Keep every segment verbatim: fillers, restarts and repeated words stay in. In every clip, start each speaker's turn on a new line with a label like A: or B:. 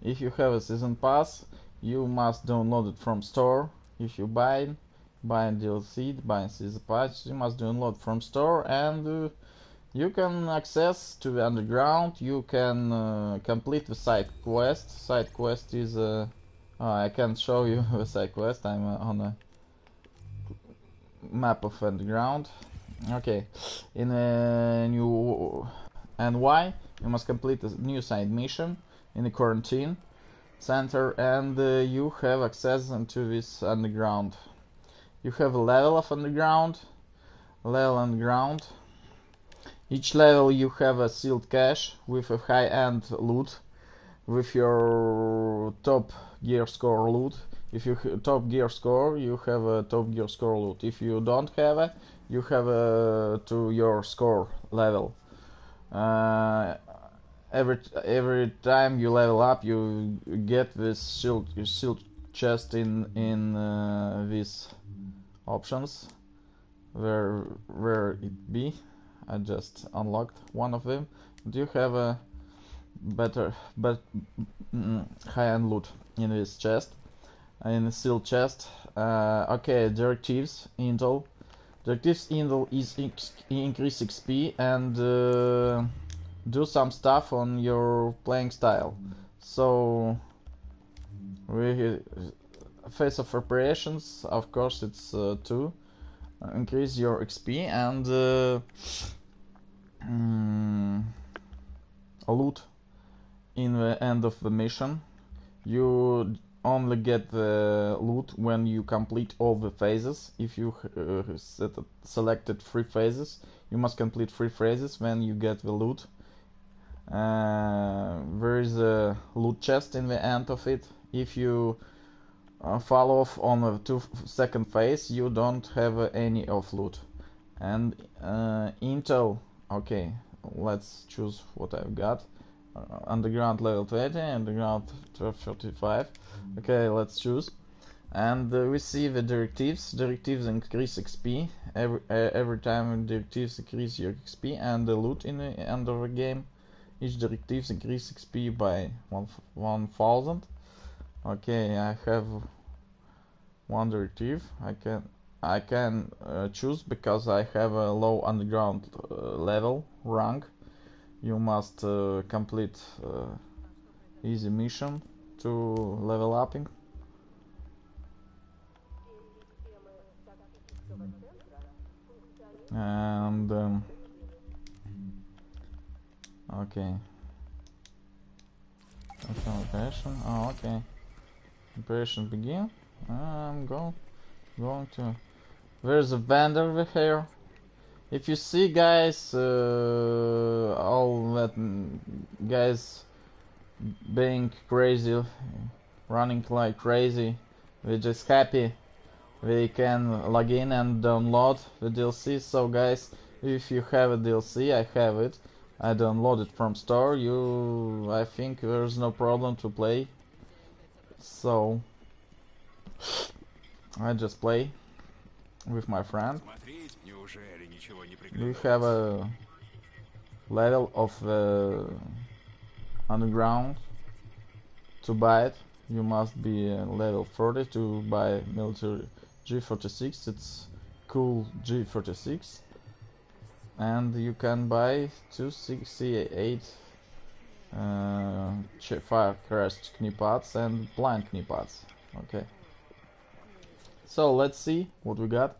A: If you have a season pass, you must download it from store. If you buy buy D L C, buy season pass, you must download from store, and uh, you can access to the underground. You can uh, complete the side quest. Side quest is uh, oh, I can show you the side quest. I'm uh, on a map of underground. Okay, in a new and why you must complete a new side mission in the quarantine center, and uh, you have access into this underground. You have a level of underground, level underground. Each level you have a sealed cache with a high-end loot, with your top gear score loot. If you have top gear score, you have a top gear score loot. If you don't have it, you have a to your score level. Uh, every every time you level up, you get this shield shield chest in in uh, these options. Where where it be? I just unlocked one of them. Do you have a better but mm, high-end loot in this chest? In the sealed chest. Uh, okay, directives intel. Directives intel is increase X P and uh, do some stuff on your playing style. So we phase of operations, of course, it's uh, two. Increase your X P and uh, mm, loot in the end of the mission. You only get the loot when you complete all the phases. If you uh, set, selected three phases, you must complete three phases when you get the loot. Uh, there is a loot chest in the end of it. If you uh, fall off on the two second phase, you don't have uh, any of loot. And uh, intel, okay, let's choose what I've got. Uh, underground level twenty, underground twelve thirty-five. Okay, let's choose. And uh, we see the directives. Directives increase X P every uh, every time directives increase your X P, and the loot in the end of the game. Each directives increase X P by one one thousand. Okay, I have one directive. I can I can uh, choose because I have a low underground uh, level rank. You must uh, complete uh, easy mission to level upping. And um, okay, operation. Oh, okay. Operation begin. I'm go going to. There's a vendor over here. If you see, guys, uh, all that guys being crazy, running like crazy, we're just happy we can log in and download the D L C. So guys, if you have a D L C, I have it. I download it from store. You, I think there's no problem to play. So I just play with my friend. We have a level of the underground. To buy it, you must be level forty to buy military G forty-six. It's cool G forty-six, and you can buy two sixty-eight uh, fire crest knipads and blind knipads. Okay, so let's see what we got.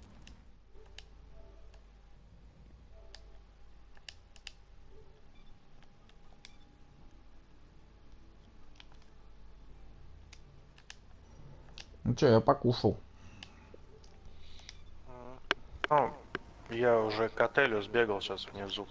A: Ну чё, я покушал.
B: Ну, я уже к отелю сбегал, сейчас внизу.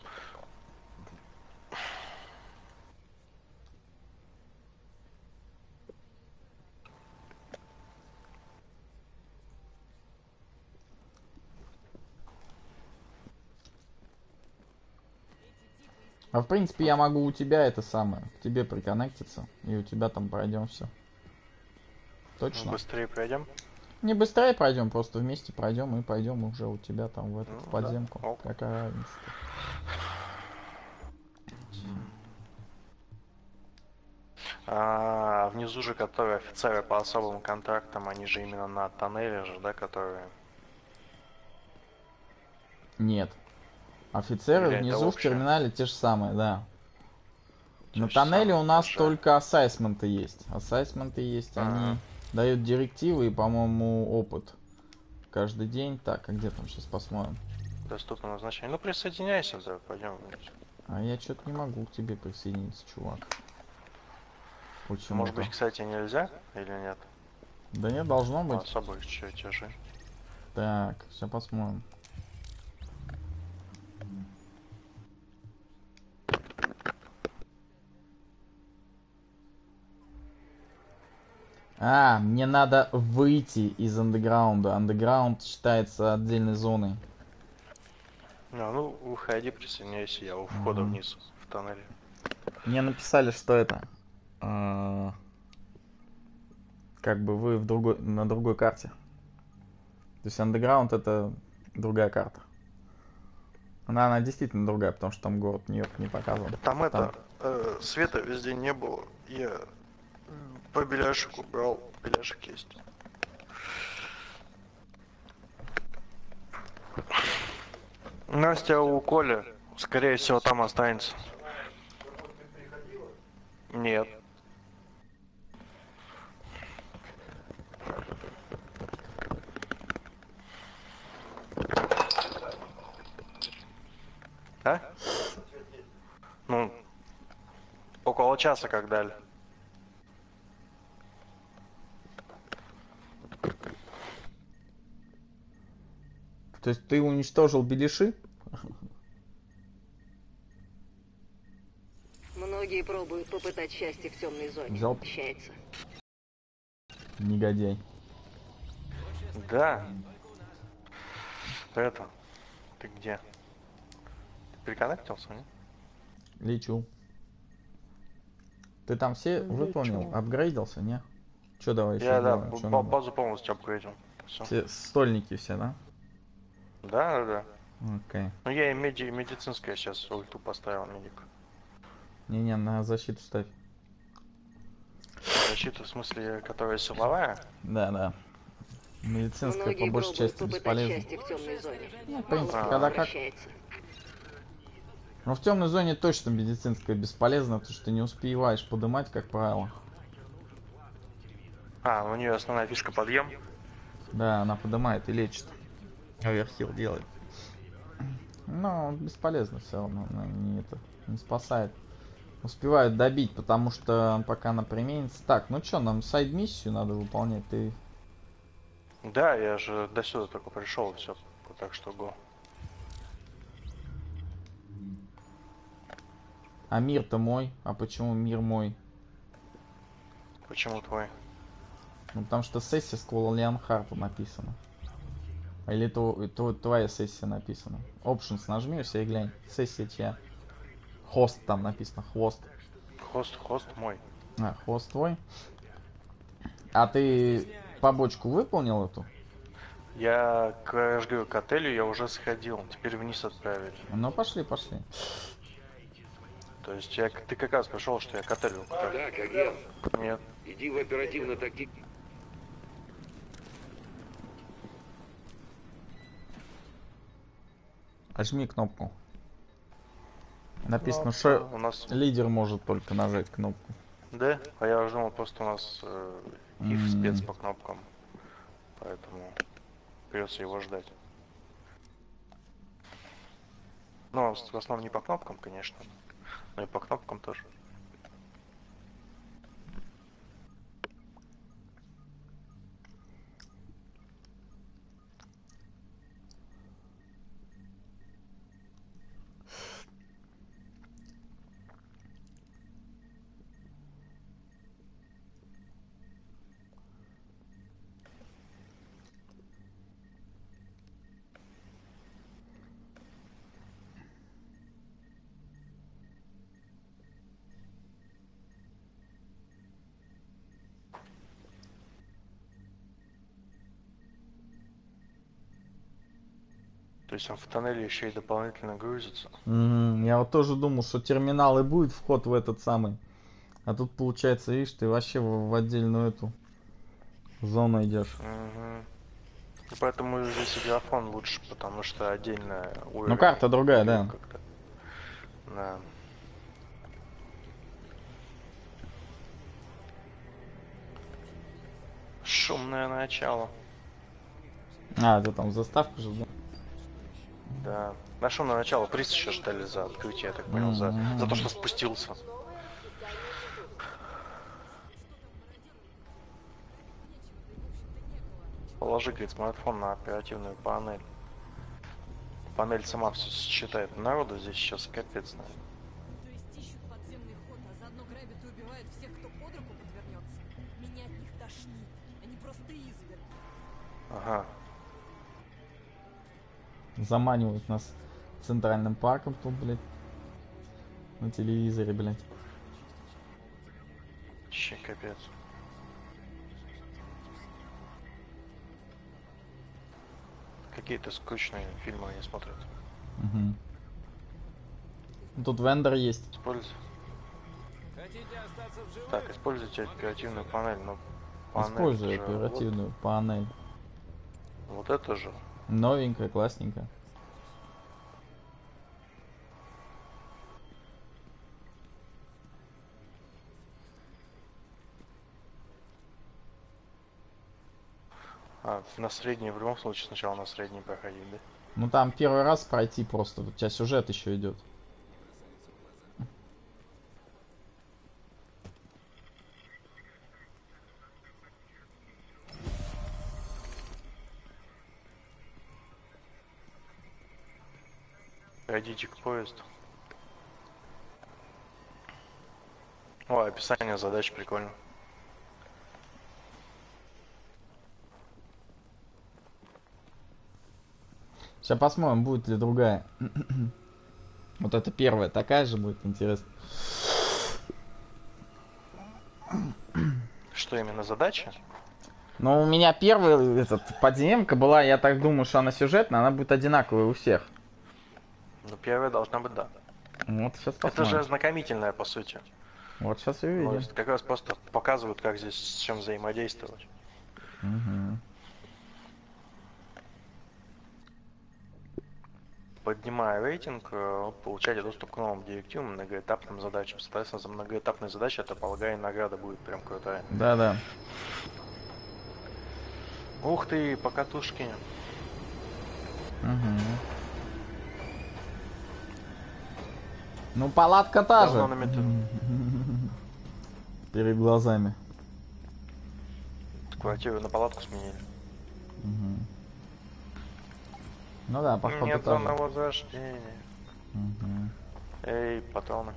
A: А в принципе я могу у тебя это самое, к тебе приконнектиться, и у тебя там пройдем все. Точно?
B: Ну, быстрее пройдем?
A: Не быстрее пройдем, просто вместе пройдем и пойдем уже у тебя там в эту
B: Ну,
A: подземку.
B: да.
A: Какая разница?
B: А внизу же, которые офицеры по особым контрактам, они же именно на тоннеле же, да, которые...
A: Нет. Офицеры
B: Или это
A: внизу в
B: общее?
A: терминале те же самые, да.
B: Те
A: На
B: же
A: тоннеле
B: самые,
A: у нас
B: уже.
A: только ассайсменты есть. Ассайсменты есть,
B: Ага.
A: они дают директивы и, по-моему, опыт. Каждый день. Так, а где там, сейчас посмотрим.
B: Доступно назначение. Ну присоединяйся, да, пойдем вместе.
A: А я что-то не могу к тебе присоединиться, чувак.
B: Может быть,
A: Почему-то.
B: кстати, нельзя или нет?
A: Да нет, должно
B: По
A: быть.
B: особой чертежи.
A: Так, сейчас посмотрим. А, мне надо выйти из андеграунда. Андеграунд считается отдельной зоной.
B: А, ну, выходи, присоединяйся, я у входа
A: Угу.
B: вниз в тоннеле.
A: Мне написали, что это. а, Как бы вы в другой, на другой карте. То есть андеграунд это другая карта. Она, она действительно другая, потому что там город Нью-Йорк не показан.
B: Там
A: Там.
B: это, э, света везде не было. Я по беляшек убрал, беляшек есть. Настя у Коли, скорее всего, там останется. Нет. А? Ну, около часа как дали.
A: То есть ты уничтожил беляши?
C: Многие пробуют попытать счастье в темной зоне.
A: Взял.
C: Получается.
A: Негодяй.
B: Да. Это. Ты где? Ты переконнектился, не?
A: Лечу. Ты там все
B: Лечу.
A: выполнил? Апгрейдился, не? Че давай еще
B: Я, да,
A: сделаем? Что
B: по
A: надо?
B: базу полностью апгрейдил. Все.
A: Все стольники все, да?
B: Да, да, да.
A: Окей.
B: Ну я и меди медицинская сейчас ульту поставил, медик.
A: Не-не, на защиту ставь.
B: Защита, в смысле, которая силовая?
A: Да, да. Медицинская по
C: Многие
A: большей
C: пробуют
A: части
C: попытать
A: бесполезна.
C: счастье в темной зоне.
A: Ну, в принципе,
B: А.
A: когда как.
C: Получается.
A: Но в темной зоне точно медицинская бесполезна, потому что ты не успеваешь подымать, как правило.
B: А, у нее основная фишка подъем.
A: Да, она подымает и лечит. Оверхилл делает. Но бесполезно все равно, она не, это, не спасает. Успевают добить, потому что пока она применится. Так, ну что, нам сайд-миссию надо выполнять. Ты...
B: Да, я же до сюда только пришел, все. Так что го.
A: А мир-то мой. А почему мир мой?
B: Почему твой?
A: Ну потому что сессия с Леонхарта написана. Или то, то твоя сессия написана. Options нажми все и глянь. Сессия чья? Хост там написано. Хвост.
B: Хост, хост мой.
A: А, хвост твой. А ты побочку выполнил эту?
B: Я к, я же говорю, к отелю я уже сходил. Теперь вниз отправить.
A: Ну пошли, пошли.
B: То есть я, ты как раз пришел, что я к отелю.
D: Так, агент,
B: Нет.
D: иди в оперативно-такти...
A: Нажми кнопку. Написано,
B: Ну,
A: что
B: у нас...
A: лидер может только нажать кнопку.
B: Да? А я уже думал, просто у нас э, их
A: М.
B: спец по кнопкам. Поэтому придется его ждать. Ну, в основном не по кнопкам, конечно. Но и по кнопкам тоже. То есть он в тоннеле еще и дополнительно грузится.
A: Мгм. Я вот тоже думал, что терминал и будет вход в этот самый, А тут получается, видишь, ты вообще в, в отдельную эту зону идешь.
B: Мгм. И поэтому здесь и графон лучше, потому что отдельно
A: Ну
B: уровень
A: карта другая,
B: идет
A: да.
B: как-то. Да. Шумное начало.
A: А, это там заставка же, да?
B: Да. На шумное начало приз еще ждали за открытие, я так понял, за, за то, что спустился. Положи, говорит, смартфон на оперативную панель. Панель сама все считает. Народу здесь сейчас капец, наверное.
E: То есть ищут подземный ход, а заодно грабят и убивают всех, кто под руку подвернется. Меня от них тошнит. Они просто изверги.
B: Ага.
A: Заманивают нас центральным парком тут, блядь. На телевизоре, блядь.
B: Че, капец. Какие-то скучные фильмы они смотрят.
A: Угу. Тут вендор есть.
B: Используй. Так, используйте оперативную панель, но панель
A: Использую
B: же
A: оперативную панель.
B: Вот, вот это же.
A: Новенькая, классненькая.
B: А, на средний в любом случае сначала на средний проходить, да?
A: Ну там первый раз пройти просто, у тебя сюжет еще идет.
B: Пройдите к поезду. О, описание задач прикольно.
A: Сейчас посмотрим, будет ли другая. Вот это первая такая же будет, интересно.
B: Что именно задача?
A: Но у меня первая этот, подземка была, я так думаю, что она сюжетная, она будет одинаковая у всех.
B: Ну, первая должна быть, да.
A: Вот сейчас
B: Это
A: посмотрим.
B: же ознакомительная, по сути.
A: Вот сейчас и
B: Ну, то
A: увидим.
B: есть как раз просто показывают, как здесь с чем взаимодействовать.
A: Угу.
B: Поднимая рейтинг, э, получаете доступ к новым директивам, многоэтапным задачам. Соответственно, за многоэтапные задачи, это, полагаю, награда будет прям крутая.
A: Да-да.
B: Ух ты, покатушки.
A: Угу. Ну, палатка та же.
B: Давно на метро.
A: Перед глазами.
B: Квартиру на палатку сменили.
A: Угу. Ну да, походу
B: Нет
A: та же.
B: зоны возрождения.
A: Угу.
B: Эй, патроны.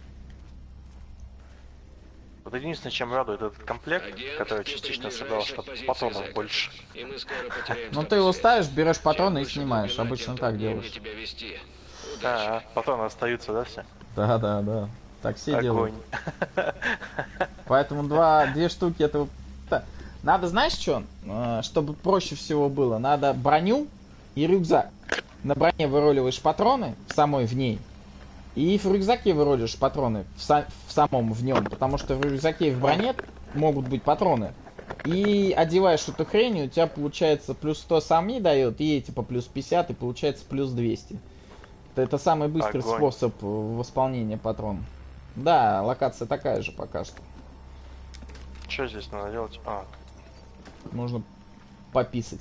B: Вот единственное, чем радует этот комплект,
D: Агент,
B: который
D: ты
B: частично
D: приближаешься
B: собрал,
D: к
B: что
D: позиции
B: патронов
D: зэков,
B: больше.
D: И мы скоро потеряем
A: Ну ты его
D: связь.
A: ставишь, берешь патроны и
D: Чем выше
A: снимаешь.
D: глубина,
A: Обычно
D: тем
A: так
D: труднее мне
A: делаешь.
D: тебя вести. Удачи.
B: Да, патроны остаются, да, все?
A: Да, да, да. Так все делают.
B: Огонь.
A: Поэтому два, две штуки этого... Та- Надо, знаешь что? Э, Чтобы проще всего было, надо броню и рюкзак. На броне выруливаешь патроны, в самой в ней. И в рюкзаке выруливаешь патроны в, са- в самом в нем. Потому что в рюкзаке и в броне могут быть патроны. И одеваешь эту хрень, и у тебя получается плюс сто сами дает, и эти по плюс пятьдесят, и получается плюс двести. Это, это самый быстрый
B: Огонь.
A: способ э, восполнения патронов. Да, локация такая же пока что.
B: Что здесь надо делать? А,
A: Можно пописать.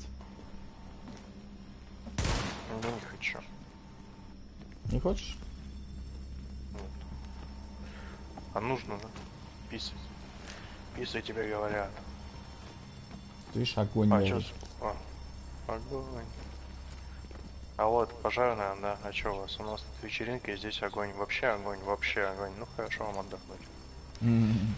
B: ну не хочу.
A: Не хочешь?
B: А нужно, да? Писать. Писай, тебе говорят.
A: Ты видишь, огонь
B: А,
A: горит.
B: чё? с- А, огонь. А вот, пожарная, да. А чё у вас? У нас тут вечеринка, и здесь огонь. Вообще огонь, вообще огонь. Ну хорошо, вам отдохнуть.
A: М.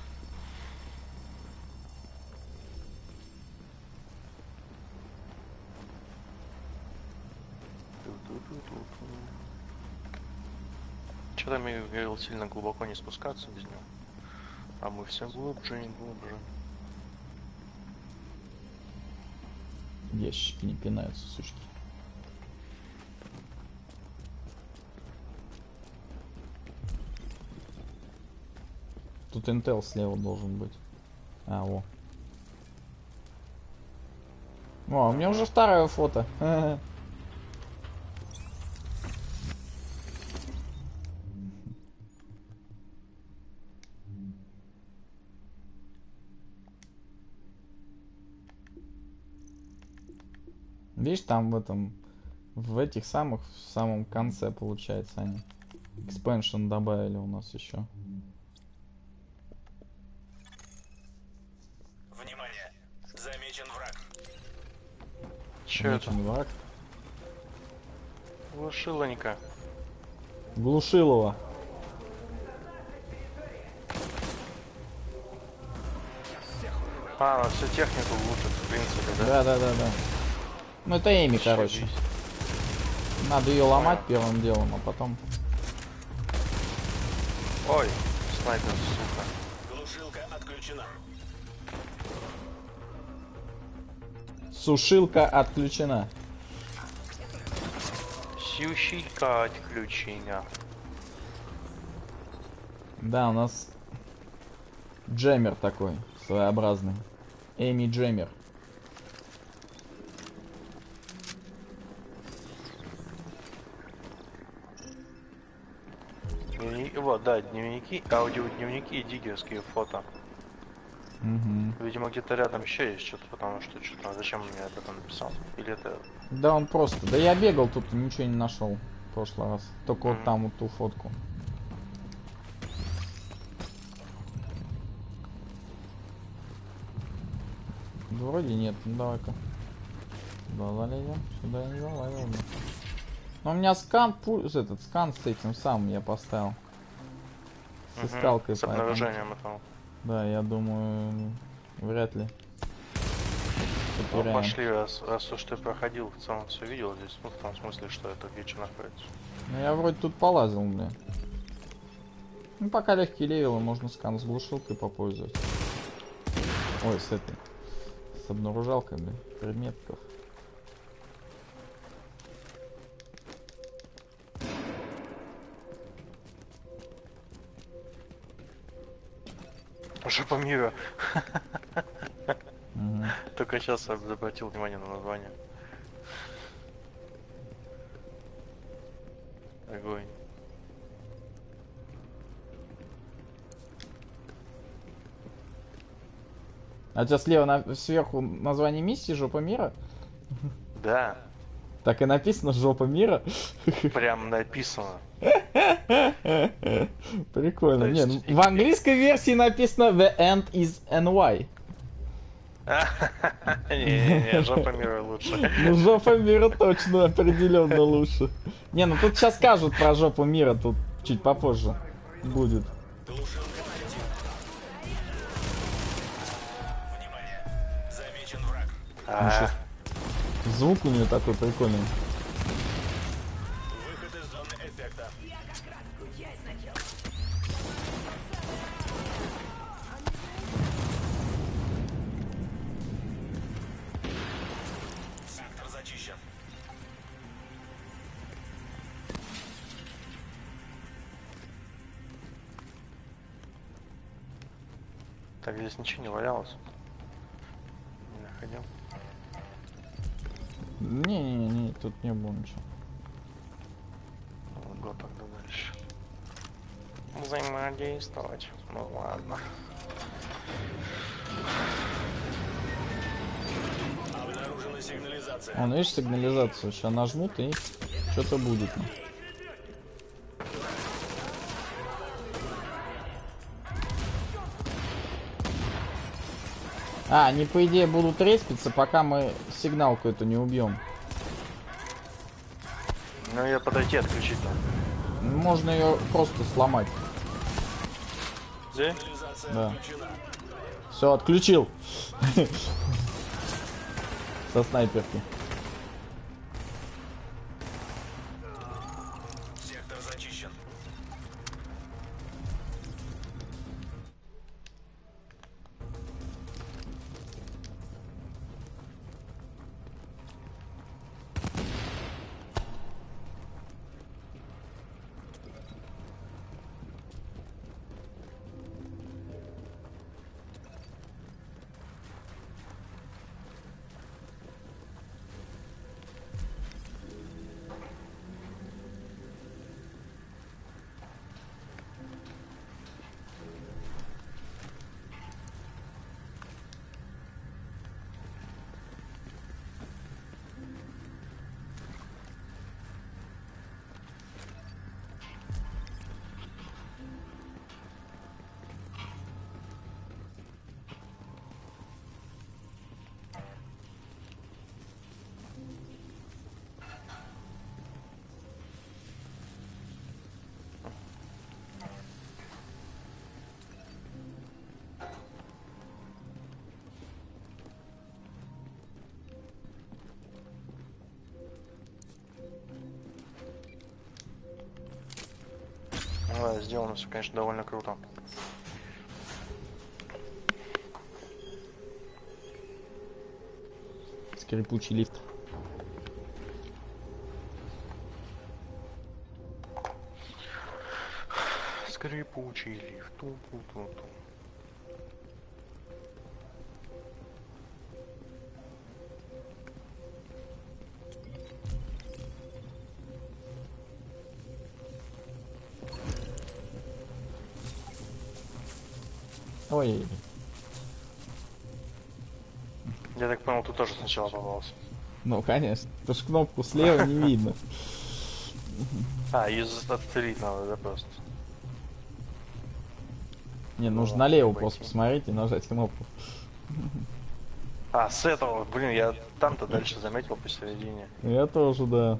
B: Чё там я говорил, сильно глубоко не спускаться без него. А мы все глубже и глубже.
A: Ящики не пинаются, сучки. тут Intel слева должен быть. А, во. О, у меня уже второе фото. Видишь, там в этом, в этих самых, в самом конце, получается, они expansion добавили у нас еще.
F: Внимание! Замечен враг.
B: Че это?
A: Замечен враг.
B: Глушилонька.
A: Глушилова.
B: А, она всю технику глушит, в принципе, да?
A: Да, да, да, да. Ну это Эми, короче.
B: Зашибись.
A: Надо ее ломать
B: Понял.
A: первым делом, а потом.
B: Ой, снайпер, сука.
F: Глушилка отключена.
A: Сушилка отключена.
B: Сющийка отключения.
A: Да, у нас джеммер такой своеобразный. Эми джеммер.
B: Дневники, вот, да, дневники, аудиодневники и диггерские фото.
A: Угу.
B: Видимо, где-то рядом еще есть что-то, потому что что-то. Зачем он мне об этом написал? Или это.
A: Да он просто. Да я бегал тут, ничего не нашел в прошлый раз. Только вот
B: Мгм.
A: там вот ту фотку. Вроде нет, ну давай-ка. Сюда залезем, сюда я не залазил. Да. Но у меня скан, пульс, этот скан с этим самым я поставил. С
B: Мгм,
A: искалкой,
B: с
A: поэтому-
B: обнаружением этого.
A: Да, я думаю, вряд ли.
B: Ну,
A: Потеряем.
B: пошли, раз, раз уж ты проходил, в целом все видел здесь, ну в том смысле, что это где что находится.
A: Ну я вроде тут полазил, бля. Ну пока легкие левелы, можно скан с глушилкой попользовать. Ой, с этой. С обнаружалкой, бля, предметов.
B: Жопа мира.
A: Угу.
B: Только сейчас я обратил внимание на название. Огонь.
A: А у тебя слева на... сверху название миссии «Жопа мира»?
B: Да,
A: Так и написано «Жопа мира».
B: прям написано.
A: Прикольно.
B: То
A: Не,
B: есть
A: ну, в английской версии написано «The end is N Y».
B: Не-не-не, жопа мира лучше.
A: Ну, «Жопа мира» точно определенно лучше. Не, ну тут сейчас скажут про «Жопу мира», тут чуть попозже будет.
F: Глушилка найдена. Внимание! Замечен враг.
B: А,
A: Звук у нее такой прикольный.
F: Выход из зоны эффекта. Сектор зачищен.
B: так здесь ничего не валялось. Не находил.
A: Не-не-не, тут не было ничего.
B: Ну, го тогда дальше. Взаимодействовать. Ну ладно.
F: Обнаружена сигнализация.
A: Вон, видишь, сигнализацию. Сейчас нажмут и что-то будет. А, они по идее будут респиться, пока мы сигналку эту не убьем.
B: Ну я подойти отключить надо.
A: Можно ее просто сломать.
B: Где?
F: Сигнализация
A: Да.
F: отключена.
A: Все, отключил. Со снайперки.
F: Сектор зачищен.
B: Да, сделано все, конечно, довольно круто.
A: Скрипучий лифт.
B: Скрипучий лифт. Ту-ту-ту-ту.
A: Ой,
B: Я так понял, ты тоже сначала попался.
A: ну конечно, потому что кнопку слева не видно.
B: А, ее отстрелить надо, да, просто.
A: Не,
B: Ну,
A: нужно налево
B: обойти.
A: просто посмотреть и нажать кнопку.
B: А, с этого, блин, я там-то дальше заметил посередине.
A: Я тоже, да.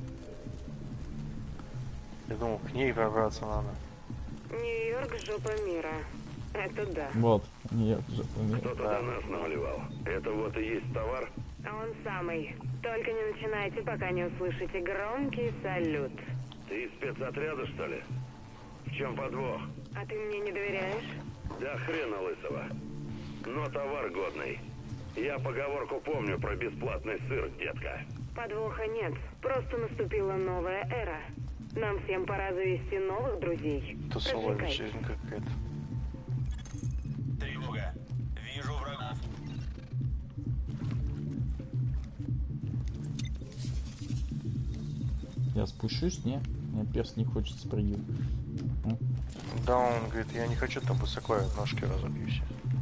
B: Я думал, к ней пробраться надо.
C: Нью-Йорк — жопа мира. Это да.
A: Вот, нет, же, умею.
G: Кто-то до нас намалевал. Это вот и есть товар?
C: Он самый. Только не начинайте, пока не услышите громкий салют.
G: Ты из спецотряда, что ли? В чем подвох?
C: А ты мне не доверяешь?
G: Да хрена лысого. Но товар годный. Я поговорку помню про бесплатный сыр, детка.
C: Подвоха нет. Просто наступила новая эра. Нам всем пора завести новых друзей.
B: Тусовая
C: Развлекайтесь.
B: вечеринка какая-то.
F: Тревога. Вижу врагов.
A: Я спущусь, не? Мне перс не хочет спрыгивать. Ну,
B: Да, он говорит, я не хочу там высоко, я ножки разобьюсь.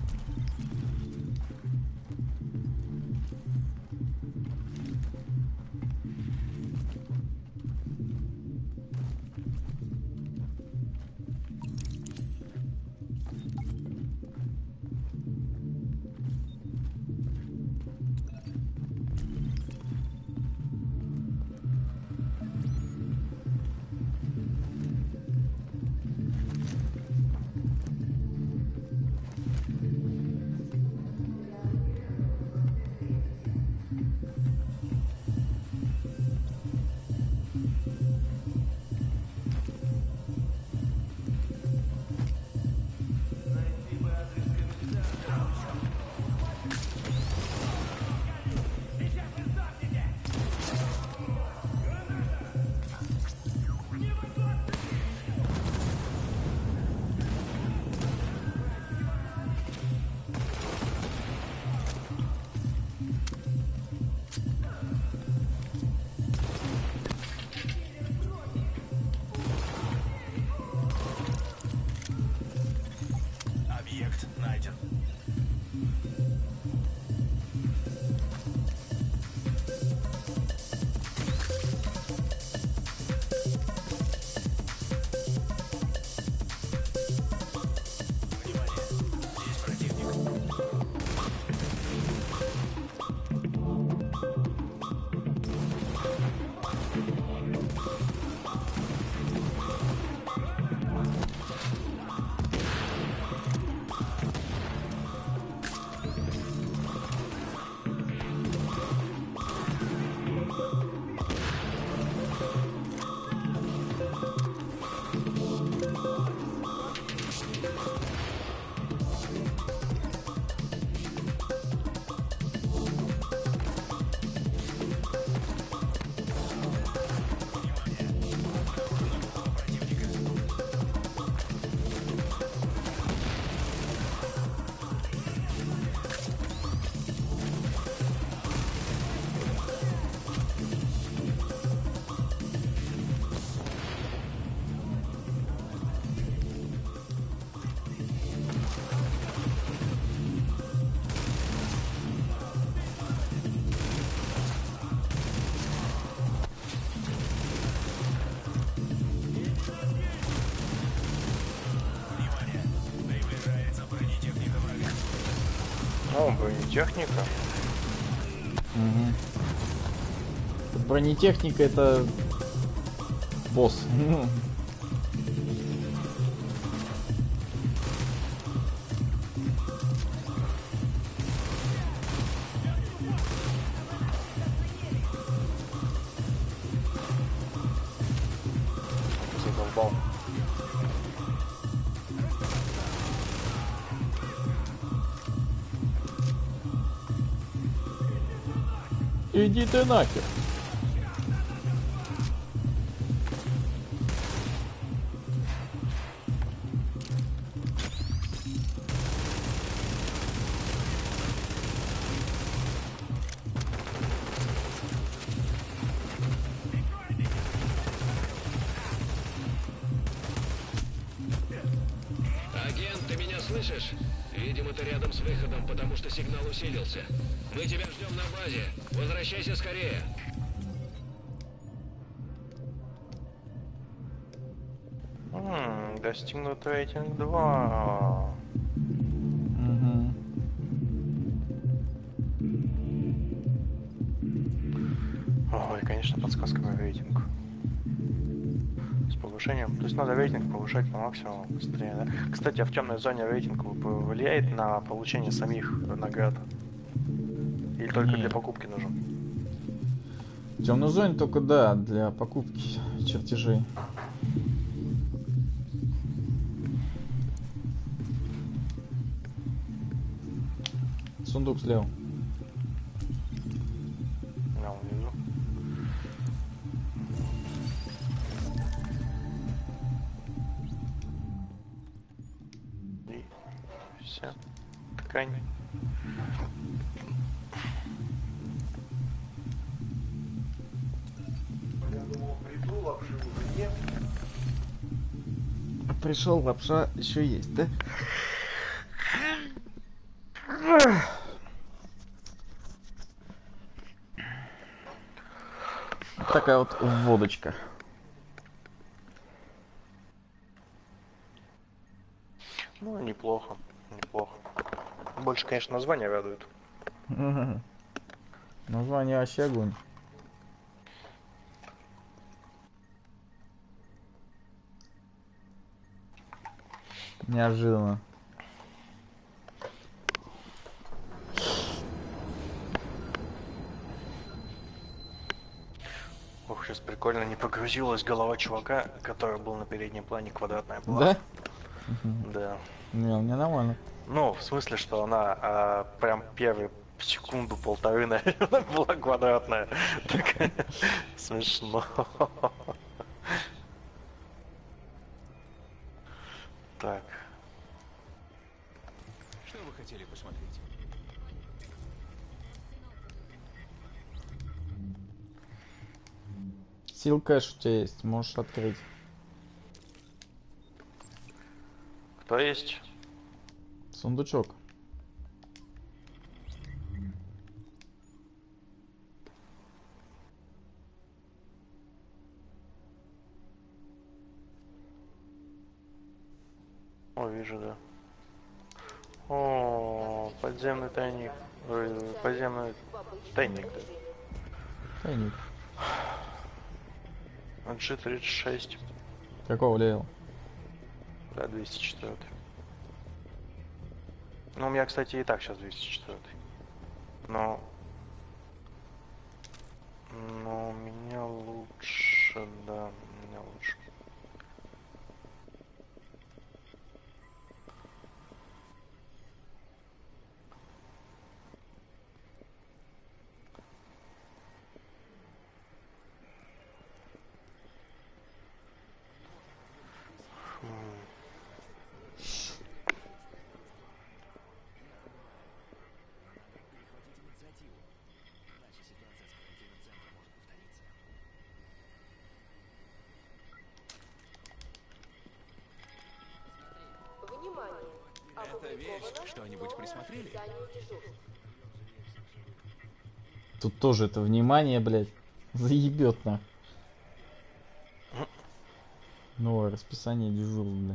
F: Объект найден. Внимание! Здесь противник. Внимание! Приближается бронетехника врага.
B: О, бронетехника.
A: угу. Бронетехника — это босс.
B: Задолбал.
A: Иди ты нахер.
D: Агент, ты меня слышишь? Видимо, ты рядом с выходом, потому что сигнал усилился. Мы тебя ждем на базе. Возвращайся скорее.
B: М, достигнут рейтинг два.
A: Угу.
B: Ой, конечно, подсказка на рейтинг. С повышением. То есть надо рейтинг повышать на максимум быстрее, да? Кстати, а в темной зоне рейтинг влияет на получение самих наград? Или только для
A: Нет.
B: покупки нужен?
A: В темной зоне только, да, для покупки чертежей. Сундук слева.
B: Я вижу. И все. Ткань.
A: Пришел, лапша еще есть, да? Такая вот водочка.
B: Ну, неплохо. Неплохо. Больше, конечно, название радует.
A: Название вообще огонь. Неожиданно.
B: Ох, сейчас прикольно не погрузилась голова чувака, который был на переднем плане, квадратная была.
A: Да?
B: Да.
A: Не, мне нормально.
B: Ну, в смысле, что она а, прям первые секунду-полторы, наверное, была квадратная. Такая смешно. Так.
F: Что вы хотели посмотреть?
A: Сил кэш у тебя есть, можешь открыть.
B: Кто есть?
A: Сундучок.
B: О, вижу, да. О, подземный тайник. Ой, подземный тайник, да.
A: Тайник.
B: джи тридцать шесть.
A: Какого левела?
B: Да, двести четыре. Ну, у меня, кстати, и так сейчас двести четыре. Но... Но у меня лучше, да, у меня лучше.
F: Эта вещь, что-нибудь присмотрели?
A: Тут тоже это внимание, блядь, заебет на. Новое расписание дежурств, блядь.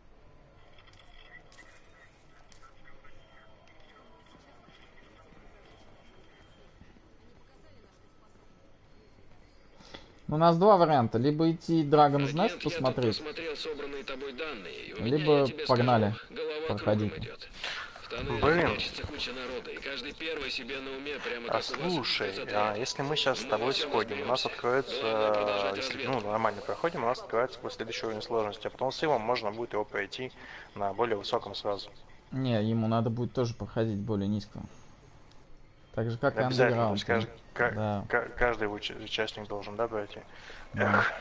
A: У нас два варианта. Либо идти Dragon's Nest
D: Агент, я тут
A: посмотреть,
D: посмотрел собранные тобой данные, и у меня,
A: либо
D: я тебе
A: погнали.
D: скажу, голова
A: Проходите.
D: кругом идет. В тоннеле
B: Блин.
D: прячется куча народа, и каждый первый себе на уме, прямо
B: А
D: как у вас
B: слушай,
D: в
B: а
D: спецотряде.
B: если мы сейчас с
D: Мы
B: тобой
D: во всем
B: сходим, у нас
D: разберемся.
B: откроется,
D: Главное продолжать
B: если
D: разведку.
B: ну, нормально проходим, у нас откроется после следующего уровня сложности, а потом с Ивом можно будет его пройти на более высоком сразу.
A: Не, ему надо будет тоже проходить более низко. Так же, как и
B: Обязательно, то
A: Underground.
B: есть каждый, ка-
A: Да.
B: ка- каждый уча- участник должен, да, пройти?
A: Да.
B: Эх.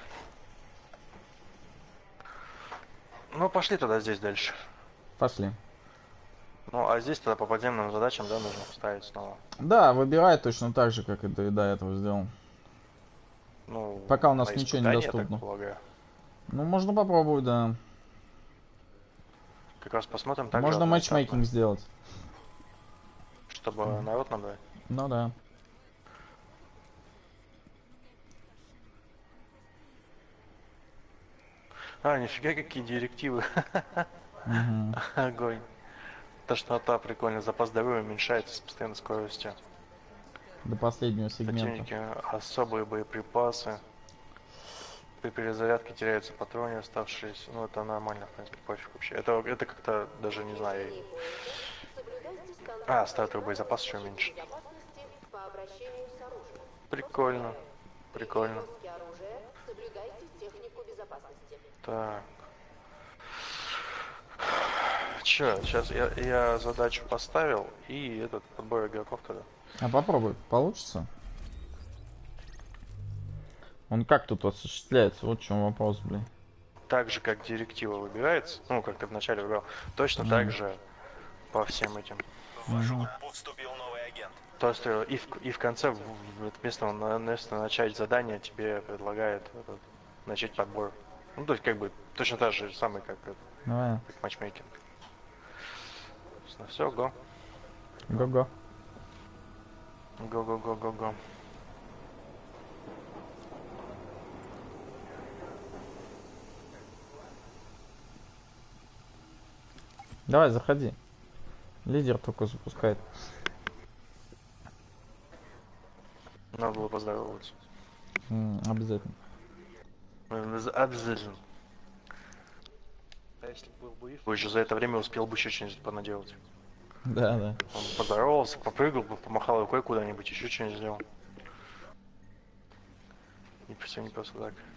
B: Ну, пошли тогда здесь дальше.
A: Пошли.
B: Ну, а здесь тогда по подземным задачам, да, нужно ставить снова.
A: Да, выбирай точно так же, как это и до этого сделал.
B: Ну,
A: Пока у нас
B: на
A: ничего не
B: испытание, я
A: доступно.
B: так полагаю.
A: Ну, можно попробовать, да.
B: Как раз посмотрим так
A: Можно
B: же
A: матчмейкинг сделать.
B: чтобы народ набрать.
A: Ну да.
B: А, нифига, какие директивы.
A: Мгм.
B: Огонь. Тошнота, прикольно. Запас здоровья уменьшается с постоянной скоростью.
A: До последнего сегмента.
B: Противники особые боеприпасы. При перезарядке теряются патроны оставшиеся. Ну, это нормально, в принципе, пофиг вообще. Это, это как-то даже не знаю. и- А, стартовый боезапас еще меньше. Прикольно. Прикольно. Так. Че, сейчас я, я задачу поставил и этот подбор игроков тогда.
A: А попробуй, получится? Он как тут осуществляется? Вот в чем вопрос, блин.
B: Так же, как директива выбирается, ну, как ты вначале выбрал, точно так же по всем этим.
H: В вашу группу вступил новый агент.
B: То есть э, и в, и в конце, в- в- вместо, на- вместо начать задание, тебе предлагает этот, начать подбор. Ну, то есть, как бы, точно так же самый, как, это,
A: Давай,
B: как матчмейкинг. Собственно, все, го.
A: го-го.
B: Го-го-го-го-го.
A: Давай, заходи. Лидер только запускает.
B: Надо было поздороваться.
A: М, обязательно.
B: Э, Обязательно. А если был бы Ив, еще за это время успел бы еще что-нибудь понаделать.
A: Да, да.
B: Он поздоровался, попрыгал, помахал рукой куда-нибудь, еще что-нибудь сделал. И все не просто так.